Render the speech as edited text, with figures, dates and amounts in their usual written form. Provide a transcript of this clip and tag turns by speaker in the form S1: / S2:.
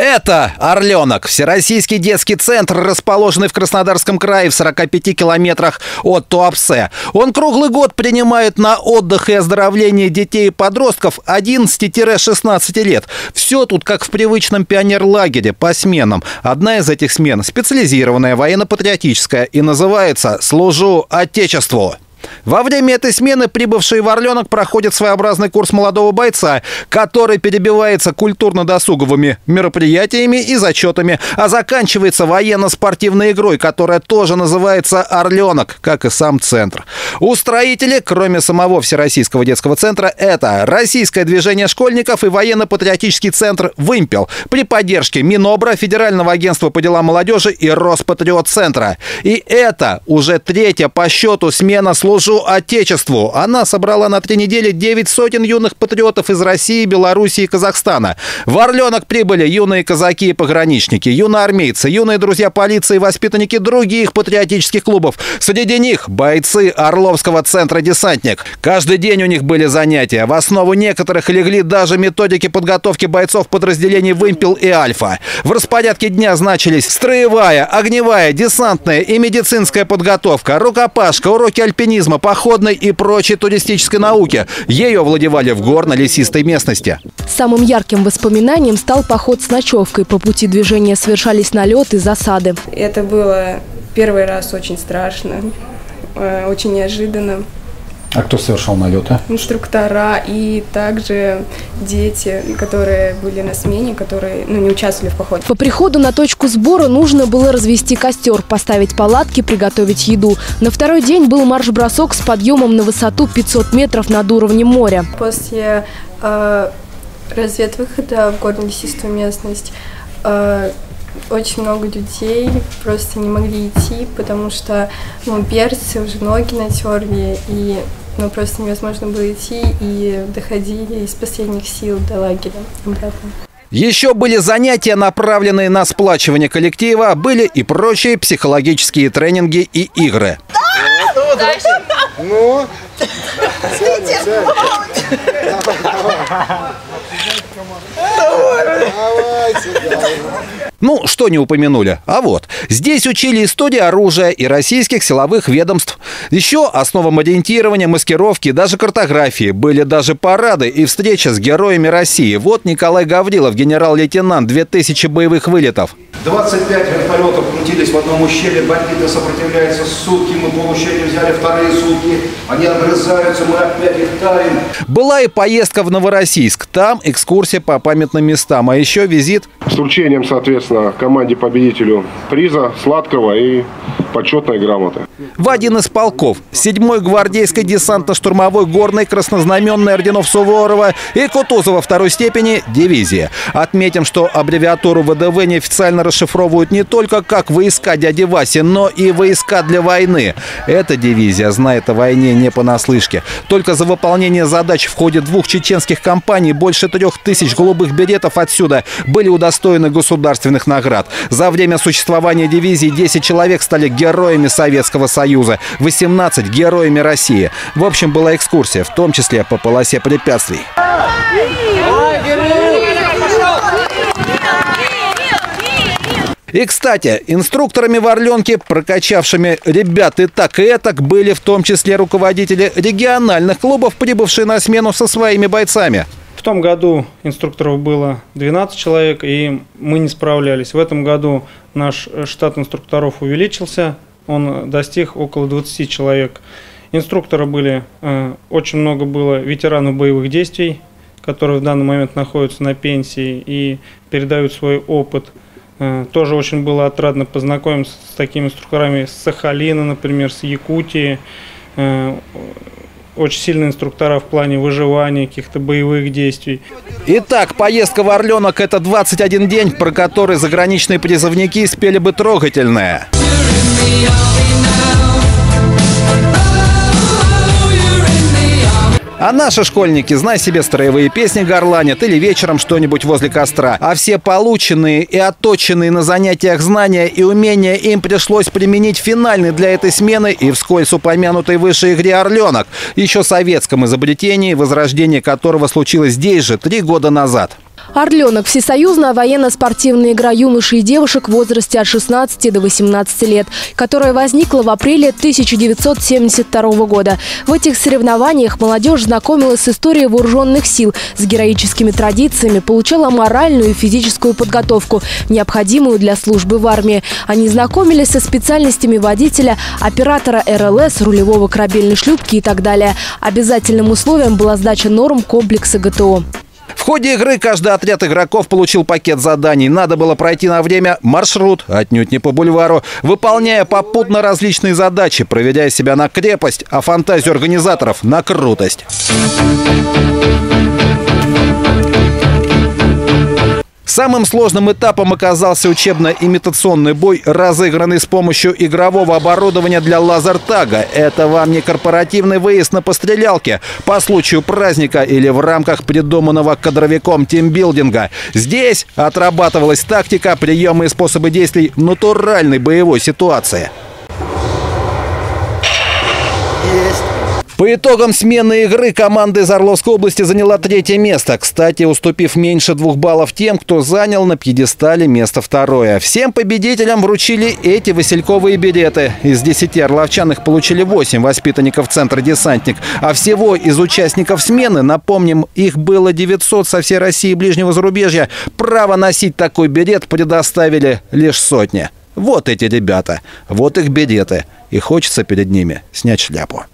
S1: Это «Орленок» – всероссийский детский центр, расположенный в Краснодарском крае в 45 километрах от Туапсе. Он круглый год принимает на отдых и оздоровление детей и подростков 11-16 лет. Все тут как в привычном пионерлагере по сменам. Одна из этих смен – специализированная, военно-патриотическая, и называется «Служу Отечеству». Во время этой смены прибывшие в «Орленок» проходят своеобразный курс молодого бойца, который перебивается культурно-досуговыми мероприятиями и зачетами, а заканчивается военно-спортивной игрой, которая тоже называется «Орленок», как и сам центр. Устроители, кроме самого Всероссийского детского центра, это Российское движение школьников и военно-патриотический центр «Вымпел» при поддержке Минобра, Федерального агентства по делам молодежи и Роспатриотцентра. И это уже третья по счету смена «Служу Отечеству». Она собрала на 3 недели 9 сотен юных патриотов из России, Беларуси и Казахстана. В «Орленок» прибыли юные казаки и пограничники, юноармейцы, юные друзья полиции, воспитанники других патриотических клубов. Среди них бойцы Орловского центра «Десантник». Каждый день у них были занятия. В основу некоторых легли даже методики подготовки бойцов подразделений «Вымпел» и «Альфа». В распорядке дня значились строевая, огневая, десантная и медицинская подготовка, рукопашка, уроки альпинизма, походной и прочей туристической науки. Ею овладевали в горно-лесистой местности.
S2: Самым ярким воспоминанием стал поход с ночевкой. По пути движения совершались налеты и засады.
S3: Это было первый раз очень страшно, очень неожиданно.
S1: А кто совершал налеты?
S3: Инструктора и также дети, которые были на смене, которые не участвовали в походе.
S2: По приходу на точку сбора нужно было развести костер, поставить палатки, приготовить еду. На второй день был марш-бросок с подъемом на высоту 500 метров над уровнем моря.
S3: После разведвыхода в горно-лесистую местность очень много людей просто не могли идти, потому что перцы уже ноги натерли, и просто невозможно было идти, и доходили из последних сил до лагеря обратно.
S1: Еще были занятия, направленные на сплачивание коллектива, были и прочие психологические тренинги и игры.
S4: Ну,
S1: Ну, что не упомянули. А вот, здесь учили истории оружия и российских силовых ведомств. Еще основам ориентирования, маскировки, даже картографии. Были даже парады и встречи с героями России. Вот Николай Гаврилов, генерал-лейтенант, 2000 боевых вылетов.
S5: 25 вертолетов крутились в одном ущелье, бандиты сопротивляются сутки, мы полущелье взяли вторые сутки, они огрызаются, мы опять их таим.
S1: Была и поездка в Новороссийск, там экскурсия по памятным местам, а еще визит
S4: с вручением, соответственно, команде-победителю приза, сладкого и почетной грамоты.
S1: В один из полков 7-й гвардейской десантно-штурмовой горной краснознаменной орденов Суворова и Кутузова второй степени дивизии. Отметим, что аббревиатуру ВДВ неофициально расшифровывают не только как войска дяди Васи, но и войска для войны. Эта дивизия знает о войне не понаслышке. Только за выполнение задач в ходе 2 чеченских кампаний больше 3000 голубых беретов отсюда были удостоены государственных наград. За время существования дивизии 10 человек стали героями Советского Союза, 18 героями России. В общем, была экскурсия, в том числе по полосе препятствий. И, кстати, инструкторами в «Орленке», прокачавшими ребят и так, были в том числе руководители региональных клубов, прибывшие на смену со своими бойцами.
S6: В том году инструкторов было 12 человек, и мы не справлялись. В этом году наш штат инструкторов увеличился, он достиг около 20 человек. Инструкторы были, очень много было ветеранов боевых действий, которые в данный момент находятся на пенсии и передают свой опыт. Тоже очень было отрадно познакомиться с такими инструкторами с Сахалина, например, с Якутии. Очень сильные инструктора в плане выживания, каких-то боевых действий.
S1: Итак, поездка в «Орленок» – это 21 день, про который заграничные призывники спели бы трогательное. А наши школьники, знай себе, строевые песни горланят или вечером что-нибудь возле костра. А все полученные и отточенные на занятиях знания и умения им пришлось применить финальный для этой смены и вскользь упомянутой выше игре «Орленок», еще советском изобретении, возрождение которого случилось здесь же 3 года назад.
S2: «Орленок» – всесоюзная военно-спортивная игра юношей и девушек в возрасте от 16 до 18 лет, которая возникла в апреле 1972 года. В этих соревнованиях молодежь знакомилась с историей вооруженных сил, с героическими традициями, получала моральную и физическую подготовку, необходимую для службы в армии. Они знакомились со специальностями водителя, оператора РЛС, рулевого корабельной шлюпки и так далее. Обязательным условием была сдача норм комплекса ГТО.
S1: В ходе игры каждый отряд игроков получил пакет заданий. Надо было пройти на время маршрут, отнюдь не по бульвару, выполняя попутно различные задачи, проведя себя на крепость, а фантазию организаторов на крутость. Самым сложным этапом оказался учебно-имитационный бой, разыгранный с помощью игрового оборудования для лазертага. Это вам не корпоративный выезд на пострелялке по случаю праздника или в рамках придуманного кадровиком тимбилдинга. Здесь отрабатывалась тактика, приемы и способы действий в натуральной боевой ситуации. По итогам смены игры команда из Орловской области заняла 3-е место. Кстати, уступив меньше 2 баллов тем, кто занял на пьедестале место 2-е. Всем победителям вручили эти васильковые билеты. Из 10 орловчан их получили 8 воспитанников центра «Десантник». А всего из участников смены, напомним, их было 900 со всей России и ближнего зарубежья. Право носить такой билет предоставили лишь сотни. Вот эти ребята, вот их билеты. И хочется перед ними снять шляпу.